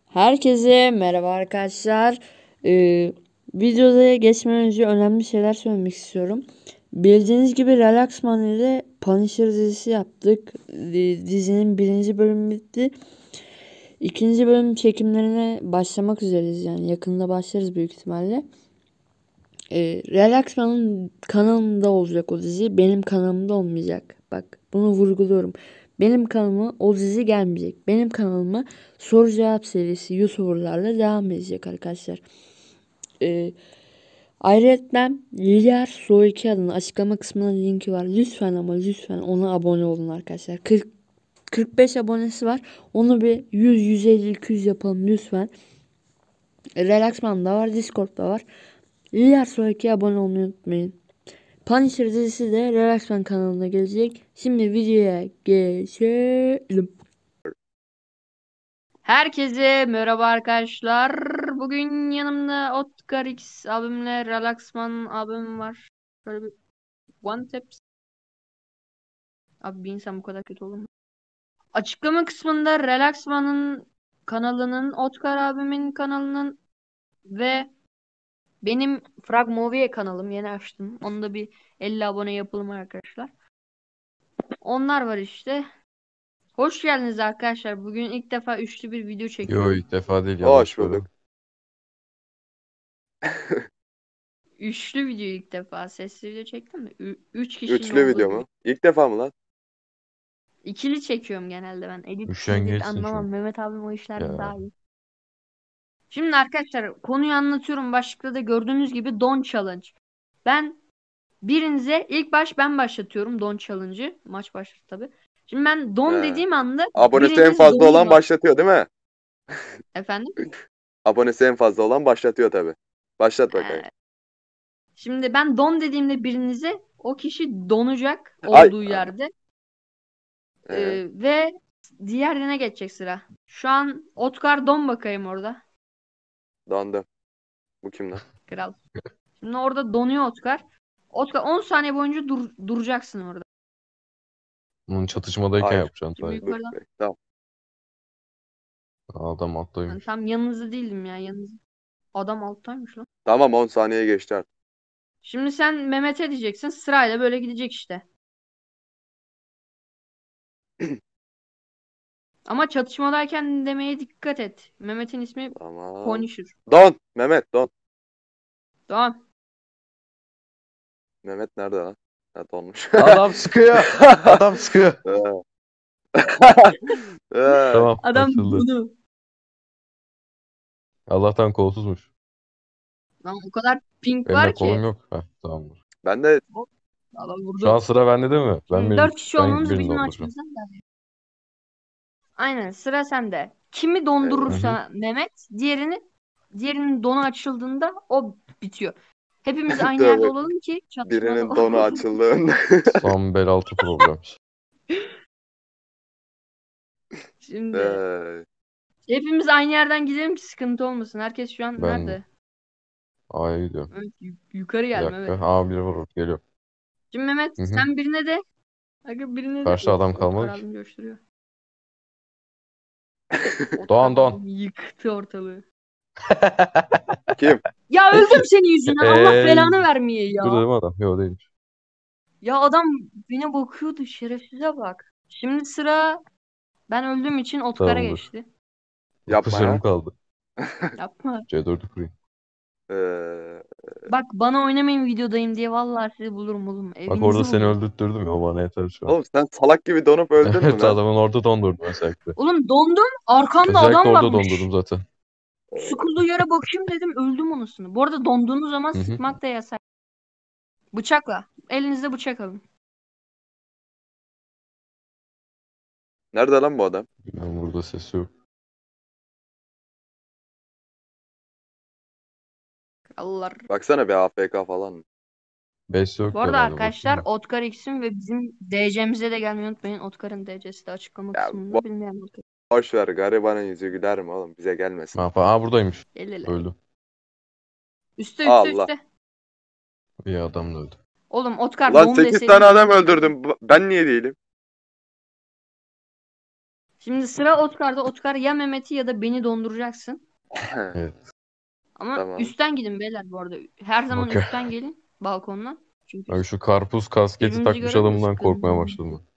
Herkese merhaba arkadaşlar. Videoya geçmeden önce önemli şeyler söylemek istiyorum. Bildiğiniz gibi Relaxman ile Punisher dizisi yaptık. Dizinin birinci bölümü bitti. İkinci bölüm çekimlerine başlamak üzereyiz, yani yakında başlarız büyük ihtimalle. Relaxman'ın kanalında olacak o dizi. Benim kanalımda olmayacak. Bak, bunu vurguluyorum. Benim kanalıma o dizi gelmeyecek. Benim kanalıma soru cevap serisi YouTuber'larla devam edecek arkadaşlar. Ayrıca Lilyar Soy2 adına açıklama kısmına linki var. Lütfen ama lütfen ona abone olun arkadaşlar. 45 abonesi var. Onu bir 100, 150, 200 yapalım lütfen. Relaxman'da var. Discord'da var. Lilyar Soy2'ye abone olmayı unutmayın. Punisher dizisi de Relaxman kanalına gelecek. Şimdi videoya geçelim. Herkese merhaba arkadaşlar. Bugün yanımda Otkar X abimle Relaxman abim var. Şöyle bir one taps. Abi bir insan bu kadar kötü olur mu? Açıklama kısmında Relaxman'ın kanalının, Otkar abimin kanalının ve benim Frag Movie kanalım yeni açtım. Onu da bir 50 abone yapalım arkadaşlar. Onlar var işte. Hoş geldiniz arkadaşlar. Bugün ilk defa üçlü bir video Yo, çekiyorum. ilk defa değil, Hoş yanlış bulduk. Üçlü video ilk defa. Sesli video çektim mi? Üç kişinin Üçlü olduğu video bir mu? İlk defa mı lan? İkili çekiyorum genelde ben. Edit Üşengeçsin anlamam. çünkü. Mehmet abim o işlerde Ya. daha iyi. Şimdi arkadaşlar konuyu anlatıyorum. Başlıkta da gördüğünüz gibi Don Challenge. Ben birinize ben başlatıyorum Don Challenge'ı. Maç başladı tabii. Şimdi ben Don He. dediğim anda Abonesi en biriniz fazla olan donuyor. başlatıyor değil mi? Efendim? Abonesi en fazla olan başlatıyor tabii. Başlat bakayım. Şimdi ben don dediğimde birinize o kişi donacak Ay. olduğu yerde Ee, ve diğerine geçecek sıra. Şu an Otkar don bakayım orada. Dondu. Bu kim lan? Kral. Şimdi orada donuyor Otkar. Otkar 10 saniye boyunca duracaksın orada. Bunun çatışmadayken Hayır. yapacaksın Şimdi tabii. yukarıdan. Tamam. Adam Ben alttaymış. tam yanınızda değildim ya, yanınızda. Adam alttaymış lan. Tamam 10 saniye geçti artık. Şimdi sen Mehmet'e diyeceksin. Sırayla böyle gidecek işte. Ama çatışmadayken demeye dikkat et. Mehmet'in ismi Tamam. Punisher. Don. Mehmet don. Tamam. Mehmet nerede lan? Ha, donmuş. Adam sıkıyor. Adam sıkıyor. Tamam, Adam açıldı. bunu. Allah'tan kolsuzmuş. Lan o kadar ping Benim de var kolum ki. yok. Heh, tamamdır. Ben de Adam Şu an vurdu. sıra bende değil mi? Şimdi 4 kişi Ben olmamız birini bizim dolduracağım. açımızdan da. Aynen, sıra sende. Kimi evet. Hı hı. dondurursa Mehmet, diğerinin donu açıldığında o bitiyor. Hepimiz aynı yerde Tövbe. olalım ki çatışmada Birinin donu açıldığında. Son bel altı problem. Şimdi Ee, hepimiz aynı yerden gidelim ki sıkıntı olmasın. Herkes şu an Ben nerede? A'ya gidiyorum. Evet, yukarı Bir gel dakika. Mehmet. A1 vurur. Geliyor. Şimdi Mehmet Hı hı. sen birine de. Aga birine de. Karşıda adam Otkar kalmadı ki. abim coşturuyor. Doğan. Abim yıktı ortalığı. Kim? Ya öldüm senin yüzünden. Allah belanı vermeye ya. Burada değil mi adam? Yok, değilmiş. Ya adam bana bakıyordu, şerefsize bak. Şimdi sıra ben öldüğüm için Otkar'a Tamamdır. geçti. Yapma Bakışlarım ya. kaldı. Yapma. C4'ü kurayım. Ee, Bak bana oynamayın videodayım diye vallahi sizi bulurum oğlum. Bak Evinizi orada seni bulurum. öldürttürdüm ya, o bana yeter şu an. Oğlum sen salak gibi donup öldün mü Evet, lan? adamın orada dondurdum özellikle. Oğlum dondum. Arkamda Özellikle adam orada varmış. dondurdum zaten. Sıkıldığı yere bakayım dedim, öldüm onusunu. Bu arada donduğunuz zaman Hı hı. sıkmak da yasak. Bıçakla. Elinizde bıçak alın. Nerede lan bu adam? Ben burada ses yok. Allah. Baksana bir AFK falan mı? Base yok Bu arada herhalde, arkadaşlar bakayım. Otkar X'in ve bizim DC'mize de gelmeyi unutmayın. Otkar'ın DC'si de açıklama Ya kısmında, bilmeyen Otkar. boş ver, garibanın yüzü güler mi oğlum? Bize gelmesin. Aa, buradaymış. Gelirler. Öldü. Üste Allah. üste. Bir adam da öldü. Oğlum Otkar Ulan don 8 deseydin. tane adam öldürdüm. Ben niye değilim? Şimdi sıra Otkar'da. Otkar ya Mehmet'i ya da beni donduracaksın. Evet. Ama Tamam. üstten gidin beyler bu arada. Her zaman Okey. üstten gelin balkondan. Çünkü Abi şu karpuz kasketi birbirimizi takmış göremiyoruz. adamdan korkmaya başladım ben.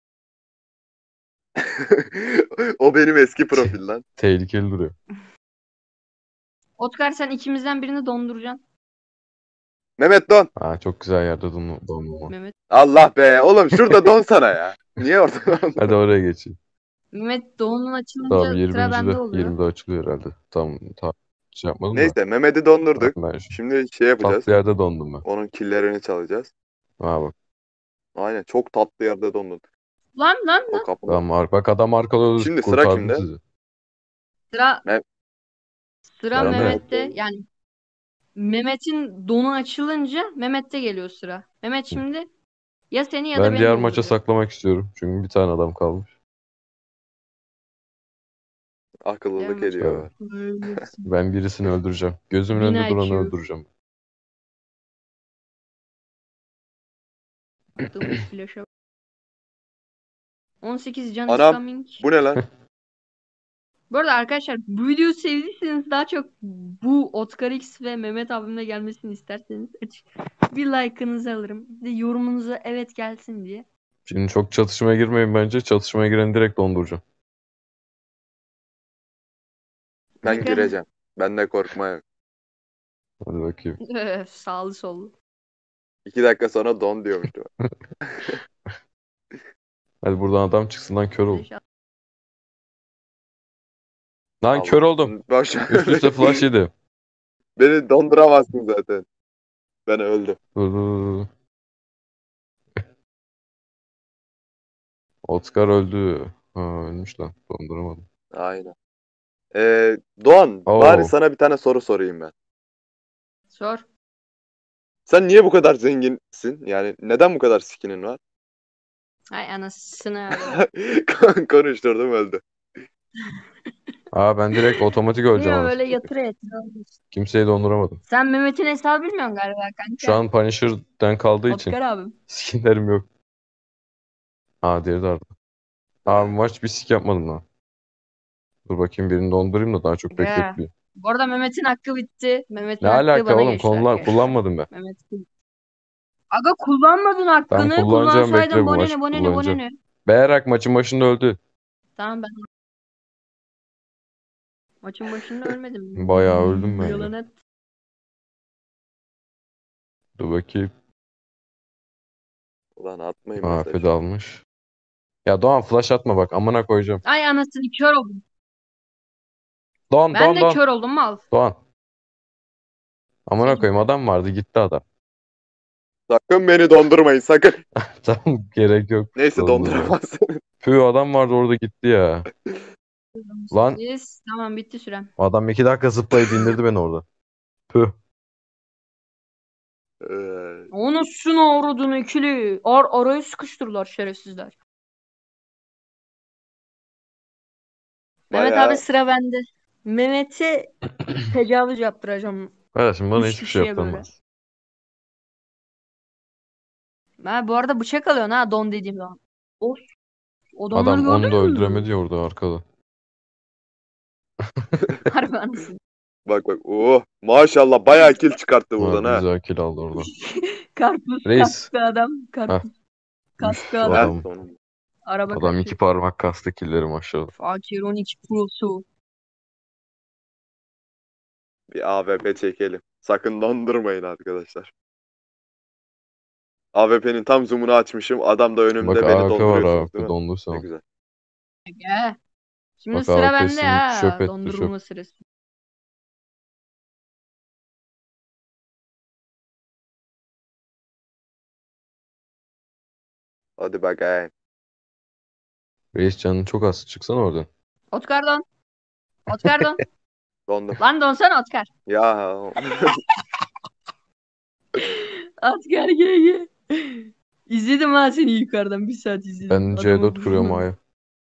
O benim eski profil lan. Tehlikeli duruyor. Otkar sen ikimizden birini donduracaksın. Mehmet don. Ha, çok güzel yerde dondurma. Mehmet. Allah be. Oğlum şurada donsana ya. Niye orada don? Hadi oraya geçeyim. Mehmet doğunun Tamam, açılınca sıra 20. bende de oluyor. 20'de açılıyor herhalde. Tamam, şey yapmadım da. Neyse Mehmet'i dondurduk. Ben şu Şimdi şey yapacağız. tatlı yerde dondum ben. Onun killerini çalacağız. Ha bak. Aynen çok tatlı yerde dondun. Lan O kapıda. Tamam, bak adam arkalıyordu. Şimdi sıra Kurtardım kimde? sizi. sıra Me- sıra Ben de. Mehmet'te. Yani Mehmet'in donu açılınca Mehmet'te geliyor sıra. Mehmet şimdi ya seni ya da Ben beni diğer maça donduracak. saklamak istiyorum. Çünkü bir tane adam kalmış. Akıllılık Diğer ediyor. maça- Öylesin. Ben birisini öldüreceğim. Gözümün 1000 önünde duranı IQ. öldüreceğim. Attığımız flash'a. 18 can is Anam. coming. Bu ne lan? Bu arada arkadaşlar bu videoyu sevdiyseniz daha çok bu Otkar X ve Mehmet abimle gelmesini isterseniz bir like'ınızı alırım. Bir de yorumunuza evet gelsin diye. Şimdi çok çatışmaya girmeyin bence. Çatışmaya giren direkt donduracağım. Ben Bakın. gireceğim. Bende korkma yok. Hadi bakayım. Sağlı sollu. 2 dakika sonra don diyormuştu. Hadi buradan adam çıksın lan, kör oldum. Flash at- Lan Allah. kör oldum. Boş. Üst üste flash yedi. Beni donduramazsın zaten. Ben öldüm. Dur, dur, dur. Otkar öldü. Ha, ölmüş lan. Donduramadım. Aynen. Doğan, Oo. bari sana bir tane soru sorayım ben. Sor. Sen niye bu kadar zenginsin? Yani neden bu kadar skinin var? Ay anasını. Konuşturdum öldü. Aa, ben direkt otomatik öleceğim Bilmiyorum anasını. böyle yatırıyor. Kimseyi donduramadım. Sen Mehmet'in hesabı bilmiyorsun galiba kanka. Şu an Punisher'den kaldığı için Otkar abim. skinlerim yok. Aa, diğeri de arada. Abi maç bir sik yapmadım lan. Dur bakayım, birini dondurayım da daha çok Aga. bekletmeyeyim. Bu arada Mehmet'in hakkı bitti. Mehmet'in Ne hakkı alaka bana oğlum, geçti arkadaşlar. kullanmadım ben. Mehmet. Aga kullanmadın hakkını. Tamam, kullanacağım, Kullansaydın bekle, bu bone maçı ne bone ne kullanacağım. bone ne. Berak maçın başında öldü. Tamam ben maçın başında ölmedim. Bayağı öldüm ben Yalan ya. et. Dur bakayım. Ulan atmayın Aa, mesaj. feda almış. Ya Doğan, flash atma bak, amına koyacağım. Ay anasını kör oldum. Doğan, Ben de Doğan. kör oldum mal. Doğan. Amına Senin- koyayım, adam vardı gitti adam. Sakın beni dondurmayın sakın. Tamam, gerek yok. Neyse donduramazsın. Püh, adam vardı orada gitti ya. Lan Yes, tamam bitti sürem. adam 2 dakika zıplayıp indirdi beni orada. Püh. Onu şunu avradını ikili. Araya sıkıştırırlar şerefsizler. Mehmet Bayağı- abi sıra bende. Mehmet'e tecavüz yaptıracağım. Kardeşim, bana Üç hiçbir şey kişiye böyle. yapılmaz. Ha, bu arada bıçak alıyorsun ha don dediğim zaman. Of. Adamları Adam onu da gördün mü? öldüremedi ya orada arkada. Harbi anasını. Bak bak. Oh, maşallah bayağı kill çıkarttı buradan Harbi ha. güzel kill aldı orada. Karpuz Reis. kaskı adam. Karpuz kaskı Üf, adam. adam. Heh, sonunda. Araba Adam kaçıyor. 2 parmak kastı killerim aşağıda. Fakir 12 Pro'su. Bir AWP çekelim. Sakın dondurmayın arkadaşlar. AWP'nin tam zoom'unu açmışım. Adam da önümde Bak beni AWP var, donduruyorsunuz AWP değil mi? dondursan. Ne güzel. Gel. Şimdi Bak sıra AWP bende seni ya. çöp etti, Dondurulma sırası. Hadi bakayım. Reis, canın çok az. Çıksana oradan. Otkar don. Otkar don. Dondum. Lan donsana Otkar. Ya Otkar gel. İzledim ha seni yukarıdan. Bir saat izledim. Ben Adamı C4 kuruyorum vurmadım. A'ya.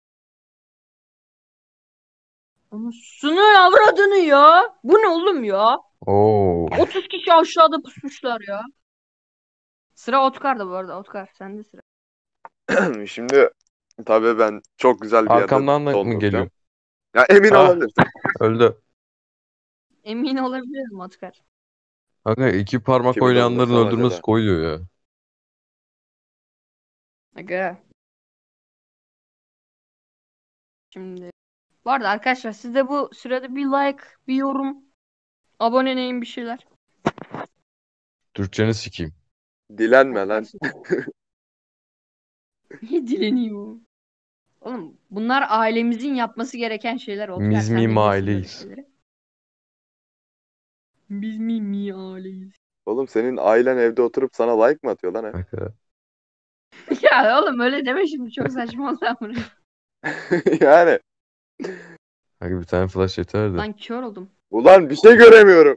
Anasını avradını ya. Bu ne oğlum ya? Oo. 30 kişi aşağıda pusmuşlar ya. Sıra Otkar'da bu arada. Otkar sende sıra. şimdi Tabii ben çok güzel bir yerde Arkamdan da mı donduracağım. geliyor? Ya emin Ah. olabilirsin. Öldü. Emin olabilirim Otkar. Kanka iki parmak Kimi oynayanların dondursam öldürmesi acaba? koyuyor ya. Aga. Şimdi. Bu arada arkadaşlar siz de bu sırada bir like, bir yorum, aboneleyin bir şeyler. Türkçeni sikeyim. Dilenme lan. Niye dileniyor? Oğlum bunlar ailemizin yapması gereken şeyler Otkar. Biz Sen miyim bilmiyorsun böyle aileyiz. şeyleri. Biz mi aileyiz? Oğlum senin ailen evde oturup sana like mı atıyor lan he? Kanka. Ya oğlum öyle deme şimdi çok saçma oldu ama. Yani. Kanka bir tane flash yeterdi. Lan kör oldum. Ulan bir şey göremiyorum.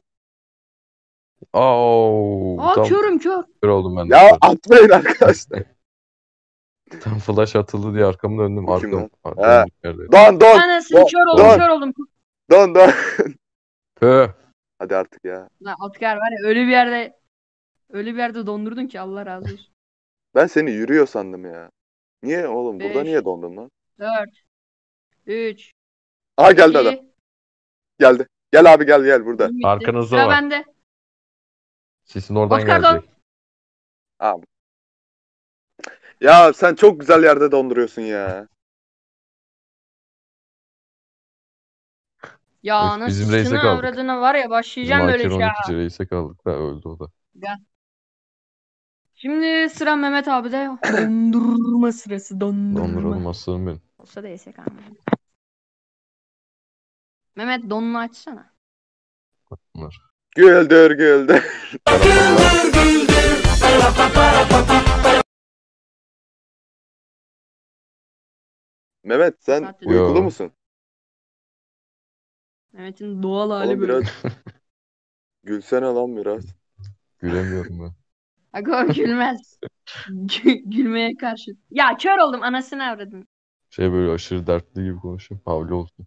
Aa, Aa tam körüm kör. kör oldum ben de. Ya atmayın arkadaşlar. Tam flash atıldı diye arkamı döndüm. Bu kim lan? Arkamın yerdeydi. Don. Anasını kör oldum Don. kör oldum. Don. Pöh. Hadi artık ya. Lan Otkar var ya öyle bir yerde dondurdun ki Allah razı olsun. Ben seni yürüyor sandım ya. Niye oğlum? Burada Beş. niye dondun lan? 4 3 Aha geldi adam. 2 Geldi. Gel abi gel burada. Arkanızda Sıra var. bende. Sesin oradan Otkar gelecek. Abi. Ya sen çok güzel yerde donduruyorsun ya. Ya Evet, bizim reise anasını kaldık. avradına var ya Bizim başlayacağım böyle şey. AK-12'ci reise kaldık da öldü o da. Şimdi sıra Mehmet abi de dondurma sırası Donduralım aslanım benim. Olsa da yesek abi. Mehmet donunu açsana. Bunlar. Güldür. Mehmet sen Zaten- uykulu Yo. musun? Mehmet'in doğal hali Oğlum böyle. biraz gülsene lan biraz. Gülemiyorum ben. Aga o gülmez. Gülmeye karşı. Ya kör oldum anasını avradım. Şey böyle aşırı dertli gibi konuşuyorum. Havli olsun.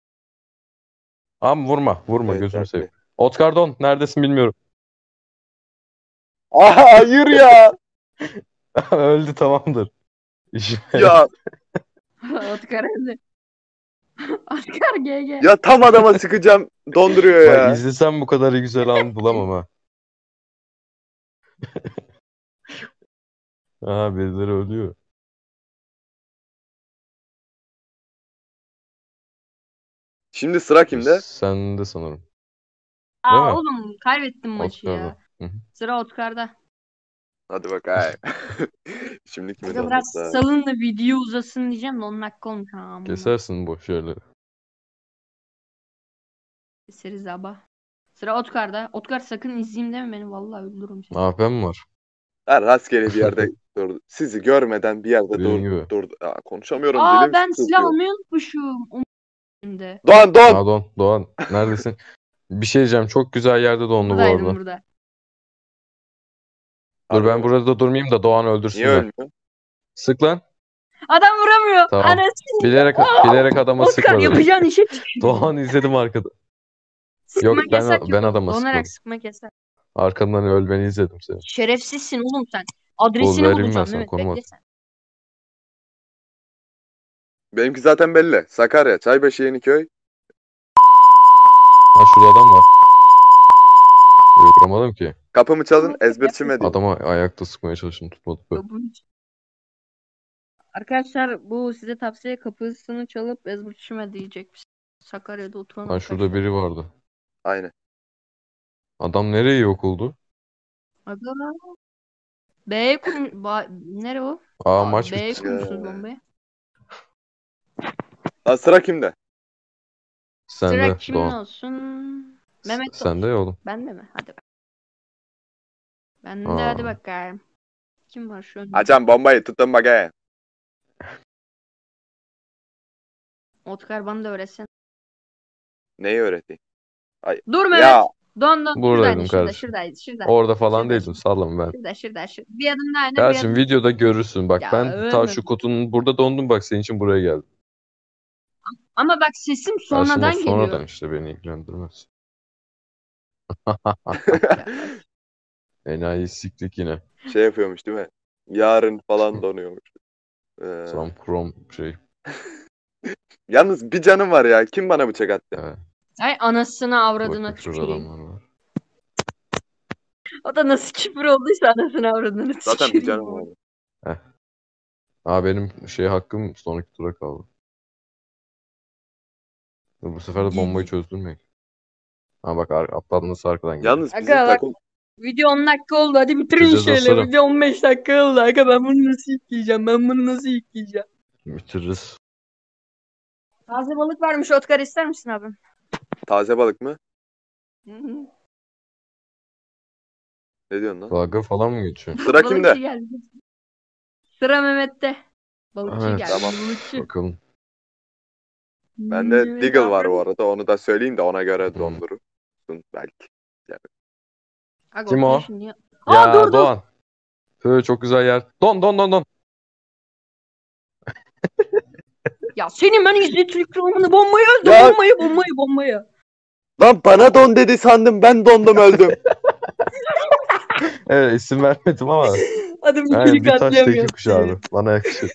Ama vurma Evet, gözünü dertli. seveyim. Otkar Don neredesin bilmiyorum. Aha hayır ya. Öldü tamamdır. İşim Ya Otkar öldü. Otkar GG. ya tam adama sıkacağım donduruyor Bak ya. izlesem bu kadar güzel an bulamam ha. Aha birileri ölüyor. Şimdi sıra kimde? Sende sanırım. Değil Aa mi? oğlum kaybettim maçı ya. Oscar'da. Hı hı. Sıra Otkar'da. Hadi bakayım. Şimdi kimi Aga biraz dondursa? salın da video uzasın diyeceğim de onun hakkı olmuş ha. Kesersin boş yerleri. Keseriz abi. Sıra Otkar'da. Otkar sakın izleyeyim deme beni vallahi öldürürüm seni. AP'm var. Her rastgele bir yerde durdu. Sizi görmeden bir yerde Dediğin gibi. durdu. Aa, konuşamıyorum Aa dilim ben silah sızlıyor. almayı unutmuşum. Önümde. Don. Aa, Doğan neredesin? Bir şey diyeceğim. Çok güzel yerde dondu bu Buradaydım arada. burada. Dur ben Harbi mi? burada durmayayım da Doğan Niye öldürsünler. ölmüyor? Sık lan. Adam vuramıyor. Tamam. Anasını. Bilerek adama Otkar sıkmadım. yapacağın işe tükür. Doğan izledim arkada. Sıkmak Yok, ben yasak yok. adama Donarak sıkmadım. sıkmak yasak. Arkandan ölmeni izledim seni. Şerefsizsin oğlum sen. Ol Adresini vereyim ben bulacağım sana Mehmet konum bekle at. sen. Benimki zaten belli. Sakarya, Çaybaşı, Yeniköy. Ha şurada adam var. Yok vuramadım ki. Kapımı çalın, ezberçime diyeyim. Adama ayakta sıkmaya çalıştım tutmadı. Böyle. Arkadaşlar bu size tavsiye kapısını çalıp ezberçime diyecek. Sakarya'da oturan Ha şurada arkadaşlar. biri vardı. Aynen. Adam nereye yok oldu? Aga. B'ye kurmuş. Nere o? Aa maç B'ye bitti. kurmuşsunuz bombayı. Ha, sıra kimde? Sıra Sende kimin Doğan. olsun? Mehmet Sende ya oğlum. Bende mi? Hadi bak. Bende Aa. hadi bakalım. Kim var şu an? Açan bombayı tutun bakayım. Otkar bana da öğretsen. Neyi öğreteyim? Dur Mehmet. Ya Don. Buradaydım Şurada, kardeşim. şurada. Orada falan Şurada, değildim sallama ben. Şurada. Bir adım daha ne? Bir Kardeşim adım. videoda görürsün bak Ya, ben ta ölmedim. şu kutunun burada dondum bak senin için buraya geldim. Ama bak sesim Karşıma sonradan sonradan geliyor. işte beni ilgilendirmez. Ya, Enayi siklik yine. şey yapıyormuş değil mi? Yarın falan donuyormuş. Sam Krom şey. Yalnız bir canım var ya. Kim bana bıçak attı? Evet. Ay anasını avradına Bakın şurada tüküreyim. adamlar var. O da nasıl küfür olduysa anasını avradına Zaten bir tüküreyim. canım var. Benim şey hakkım sonraki tura kaldı. Bu sefer de bombayı çözdürmek. Bak aptal nasıl arkadan geliyor. Yalnız bizim Aga bak, takım video 10 dakika oldu, hadi bitirin Bitireceğiz şöyle. dostlarım. Video 15 dakika oldu. Aga ben bunu nasıl yükleyeceğim? Ben bunu nasıl yükleyeceğim? Bitiririz. Taze balık varmış, Otkar ister misin abim? taze balık mı? Hı hı. Ne diyorsun lan? Dalga falan mı geçiyor? Sıra Balıkçı kimde? geldi. Sıra Mehmet'te. Balıkçı Evet. geldi. Tamam. Balıkçı. Bakalım. Bende Mehmet Deagle var abi. bu arada. Onu da söyleyeyim de ona göre Hmm. dondurun belki. Aga Kim otur o? şimdi ya. Ya Dur dur. Doğan. Çok güzel yer. Don. Ya senin ben izletiyor ekranını, bombayı öldüm. Ya- Bombayı. Lan bana don dedi sandım. Ben dondum öldüm. Evet, isim vermedim ama. Adım Yani ikili bir taşla iki katliam kuş yaptı. abi. Bana yakışır.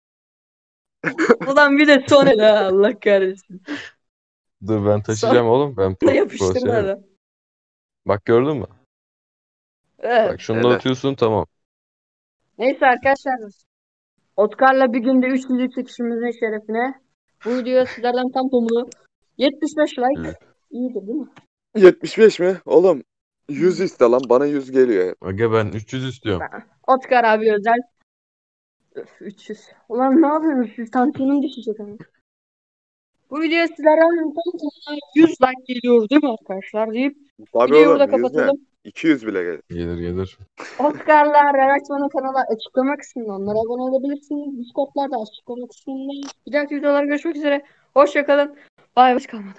Ulan bir de son el ha, Allah kahretsin. Dur ben taşıyacağım oğlum. Ben Sana yapıştırma profesyonelim. da. Bak gördün mü? Evet. Bak şunu da Evet. atıyorsun tamam. Neyse arkadaşlar. Otkar'la bir günde 300 çekişimizin şerefine. Bu video sizlerden tam tamına 75 like. Evet. İyidir değil mi? 75 mi? Oğlum 100 iste lan. Bana 100 geliyor. Aga ben 300 istiyorum. Otkar abi özel. Öf, 300. Ulan ne yapıyorsunuz siz? Tansiyonum düşecek ama. Bu video sizlerden tam tamına 100 like geliyor değil mi arkadaşlar deyip Tabii videoyu burada oğlum 100 ne? kapatalım. 200 bile gelir. Gelir. Oscar'la Relaxman'ın kanalı açıklama kısmında, onlara abone olabilirsiniz. Discord'lar da açıklama kısmında. Bir dahaki videolarda görüşmek üzere. Hoşçakalın. Bay bay kalmadı.